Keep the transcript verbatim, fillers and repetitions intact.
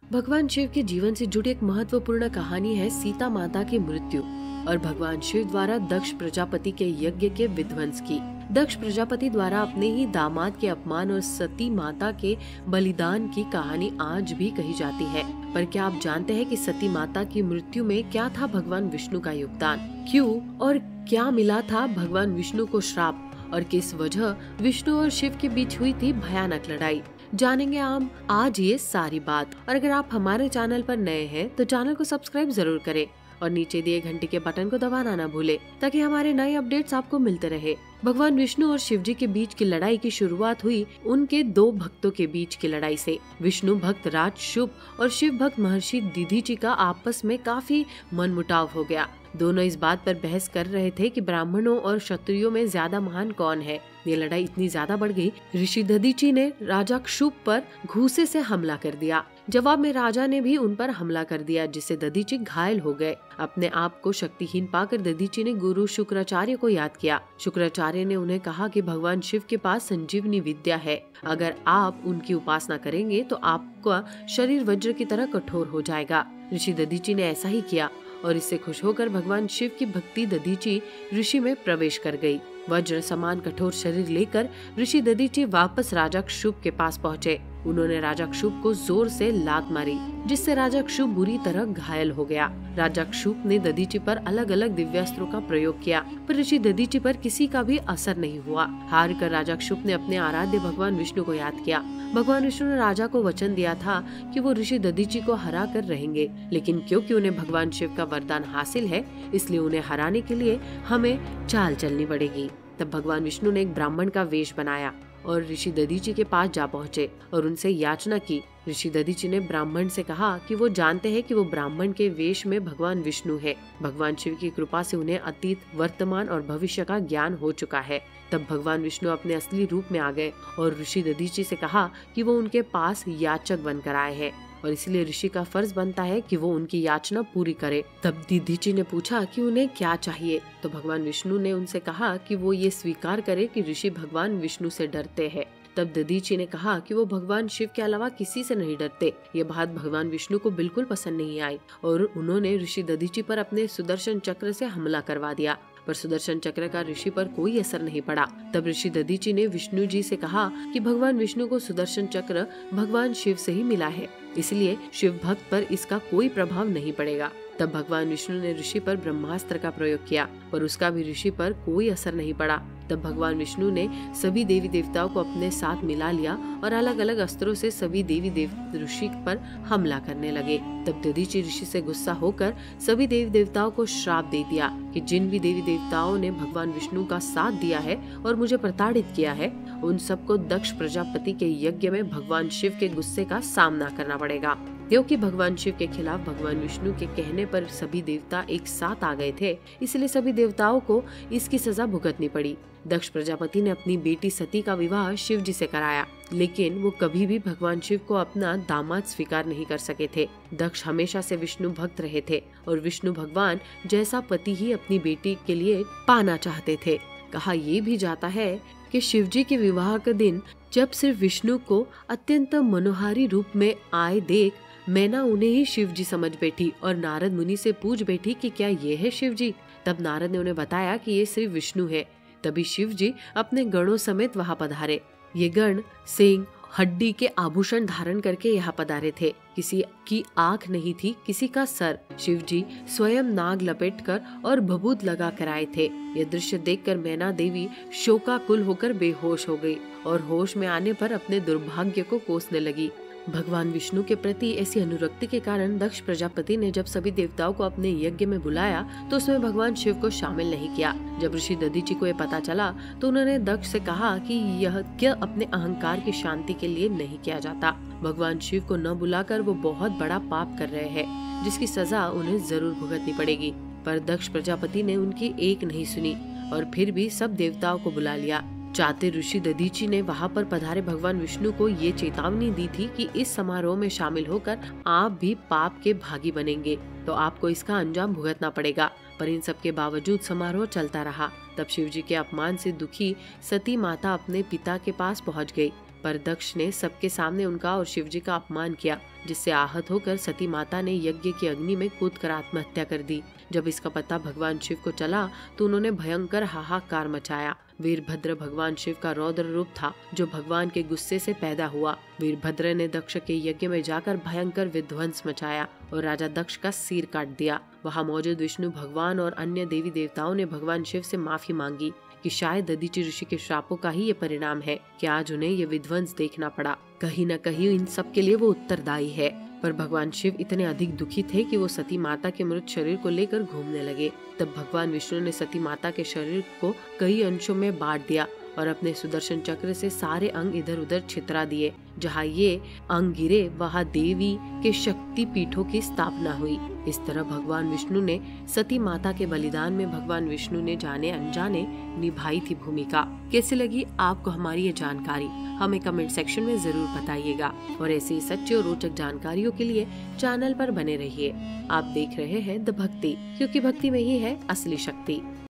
भगवान शिव के जीवन से जुड़ी एक महत्वपूर्ण कहानी है सीता माता की मृत्यु और भगवान शिव द्वारा दक्ष प्रजापति के यज्ञ के विध्वंस की। दक्ष प्रजापति द्वारा अपने ही दामाद के अपमान और सती माता के बलिदान की कहानी आज भी कही जाती है। पर क्या आप जानते हैं कि सती माता की मृत्यु में क्या था भगवान विष्णु का योगदान? क्यों और क्या मिला था भगवान विष्णु को श्राप और किस वजह विष्णु और शिव के बीच हुई थी भयानक लड़ाई? जानेंगे हम आज ये सारी बात। और अगर आप हमारे चैनल पर नए हैं तो चैनल को सब्सक्राइब जरूर करें और नीचे दिए घंटे के बटन को दबाना न भूले ताकि हमारे नए अपडेट्स आपको मिलते रहे। भगवान विष्णु और शिव जी के बीच की लड़ाई की शुरुआत हुई उनके दो भक्तों के बीच की लड़ाई से। विष्णु भक्त राज शुभ और शिव भक्त महर्षि दीधीची का आपस में काफी मनमुटाव हो गया। दोनों इस बात पर बहस कर रहे थे कि ब्राह्मणों और क्षत्रियों में ज्यादा महान कौन है। ये लड़ाई इतनी ज्यादा बढ़ गई, ऋषि दधीची ने राजा क्षुभ पर घूसे से हमला कर दिया। जवाब में राजा ने भी उन पर हमला कर दिया, जिससे दधीची घायल हो गए। अपने आप को शक्तिहीन पाकर दधीची ने गुरु शुक्राचार्य को याद किया। शुक्राचार्य ने उन्हें कहा कि भगवान शिव के पास संजीवनी विद्या है, अगर आप उनकी उपासना करेंगे तो आपका शरीर वज्र की तरह कठोर हो जाएगा। ऋषि दधीची ने ऐसा ही किया और इससे खुश होकर भगवान शिव की भक्ति दधीची ऋषि में प्रवेश कर गई। वज्र समान कठोर शरीर लेकर ऋषि दधीची वापस राजा क्षुभ के पास पहुँचे। उन्होंने राजा क्षुभ को जोर से लात मारी, जिससे राजा क्षुभ बुरी तरह घायल हो गया। राजा क्षुभ ने दधीची पर अलग अलग दिव्यास्त्रों का प्रयोग किया, पर ऋषि दधीची पर किसी का भी असर नहीं हुआ। हार कर राजा क्षुभ ने अपने आराध्य भगवान विष्णु को याद किया। भगवान विष्णु ने राजा को वचन दिया था कि वो ऋषि दधीची को हरा कर रहेंगे, लेकिन क्योंकि उन्हें भगवान शिव का वरदान हासिल है, इसलिए उन्हें हराने के लिए हमें चाल चलनी पड़ेगी। तब भगवान विष्णु ने एक ब्राह्मण का वेश बनाया और ऋषि दधीची के पास जा पहुँचे और उनसे याचना की। ऋषि दधीची ने ब्राह्मण से कहा कि वो जानते हैं कि वो ब्राह्मण के वेश में भगवान विष्णु है। भगवान शिव की कृपा से उन्हें अतीत, वर्तमान और भविष्य का ज्ञान हो चुका है। तब भगवान विष्णु अपने असली रूप में आ गए और ऋषि दधीची से कहा कि वो उनके पास याचक बनकर आए हैं और इसलिए ऋषि का फर्ज बनता है कि वो उनकी याचना पूरी करे। तब दधीची ने पूछा कि उन्हें क्या चाहिए, तो भगवान विष्णु ने उनसे कहा कि वो ये स्वीकार करे कि ऋषि भगवान विष्णु से डरते हैं। तब दधीची ने कहा कि वो भगवान शिव के अलावा किसी से नहीं डरते। ये बात भगवान विष्णु को बिल्कुल पसंद नहीं आई और उन्होंने ऋषि दधीची पर अपने सुदर्शन चक्र से हमला करवा दिया, पर सुदर्शन चक्र का ऋषि पर कोई असर नहीं पड़ा। तब ऋषि दधीची ने विष्णु जी से कहा कि भगवान विष्णु को सुदर्शन चक्र भगवान शिव से ही मिला है, इसलिए शिव भक्त पर इसका कोई प्रभाव नहीं पड़ेगा। तब भगवान विष्णु ने ऋषि पर ब्रह्मास्त्र का प्रयोग किया, पर उसका भी ऋषि पर कोई असर नहीं पड़ा। तब भगवान विष्णु ने सभी देवी देवताओं को अपने साथ मिला लिया और अलग अलग अस्त्रों से सभी देवी देव ऋषि पर हमला करने लगे। तब दधीची ऋषि से गुस्सा होकर सभी देवी देवताओं को श्राप दे दिया कि जिन भी देवी देवताओं ने भगवान विष्णु का साथ दिया है और मुझे प्रताड़ित किया है, उन सबको दक्ष प्रजापति के यज्ञ में भगवान शिव के गुस्से का सामना करना पड़ेगा। क्योंकि भगवान शिव के खिलाफ भगवान विष्णु के कहने पर सभी देवता एक साथ आ गए थे, इसलिए सभी देवताओं को इसकी सजा भुगतनी पड़ी। दक्ष प्रजापति ने अपनी बेटी सती का विवाह शिव जी से कराया, लेकिन वो कभी भी भगवान शिव को अपना दामाद स्वीकार नहीं कर सके थे। दक्ष हमेशा से विष्णु भक्त रहे थे और विष्णु भगवान जैसा पति ही अपनी बेटी के लिए पाना चाहते थे। कहा यह भी जाता है कि शिव जी के विवाह का दिन जब सिर्फ विष्णु को अत्यंत मनोहारी रूप में आए देख मैना उन्हें ही शिव जी समझ बैठी और नारद मुनि से पूछ बैठी कि क्या ये है शिव जी। तब नारद ने उन्हें बताया कि ये सिर्फ विष्णु है। तभी शिव जी अपने गणों समेत वहां पधारे। ये गण सिंह हड्डी के आभूषण धारण करके यहाँ पधारे थे। किसी की आंख नहीं थी, किसी का सर। शिव जी स्वयं नाग लपेट कर और भभूत लगा कर आए थे। यह दृश्य देखकर मैना देवी शोकाकुल होकर बेहोश हो गई और होश में आने पर अपने दुर्भाग्य को कोसने लगी। भगवान विष्णु के प्रति ऐसी अनुरक्ति के कारण दक्ष प्रजापति ने जब सभी देवताओं को अपने यज्ञ में बुलाया तो उसमें भगवान शिव को शामिल नहीं किया। जब ऋषि दधीची को यह पता चला तो उन्होंने दक्ष से कहा कि यह क्या अपने अहंकार की शांति के लिए नहीं किया जाता। भगवान शिव को न बुलाकर वो बहुत बड़ा पाप कर रहे हैं, जिसकी सजा उन्हें जरूर भुगतनी पड़ेगी। पर दक्ष प्रजापति ने उनकी एक नहीं सुनी और फिर भी सब देवताओं को बुला लिया। चाहते ऋषि दधीची ने वहां पर पधारे भगवान विष्णु को ये चेतावनी दी थी कि इस समारोह में शामिल होकर आप भी पाप के भागी बनेंगे तो आपको इसका अंजाम भुगतना पड़ेगा। पर इन सब के बावजूद समारोह चलता रहा। तब शिव जी के अपमान से दुखी सती माता अपने पिता के पास पहुंच गई। पर दक्ष ने सबके सामने उनका और शिव जी का अपमान किया, जिससे आहत होकर सती माता ने यज्ञ की अग्नि में कूदकर आत्महत्या कर दी। जब इसका पता भगवान शिव को चला तो उन्होंने भयंकर हाहाकार मचाया। वीरभद्र भगवान शिव का रौद्र रूप था, जो भगवान के गुस्से से पैदा हुआ। वीरभद्र ने दक्ष के यज्ञ में जाकर भयंकर विध्वंस मचाया और राजा दक्ष का सिर काट दिया। वहाँ मौजूद विष्णु भगवान और अन्य देवी देवताओं ने भगवान शिव से माफी मांगी कि शायद दधीचि ऋषि के श्रापों का ही ये परिणाम है कि आज उन्हें ये विध्वंस देखना पड़ा। कहीं न कहीं इन सब के लिए वो उत्तरदायी है। पर भगवान शिव इतने अधिक दुखी थे कि वो सती माता के मृत शरीर को लेकर घूमने लगे। तब भगवान विष्णु ने सती माता के शरीर को कई अंशों में बांट दिया और अपने सुदर्शन चक्र से सारे अंग इधर उधर छितरा दिए। जहाँ ये अंग गिरे वहाँ देवी के शक्ति पीठों की स्थापना हुई। इस तरह भगवान विष्णु ने सती माता के बलिदान में भगवान विष्णु ने जाने अनजाने निभाई थी भूमिका। कैसे लगी आपको हमारी ये जानकारी, हमें कमेंट सेक्शन में जरूर बताइएगा। और ऐसी सच्ची और रोचक जानकारियों के लिए चैनल पर बने रहिए। आप देख रहे हैं द भक्ति, क्योंकि भक्ति में ही है असली शक्ति।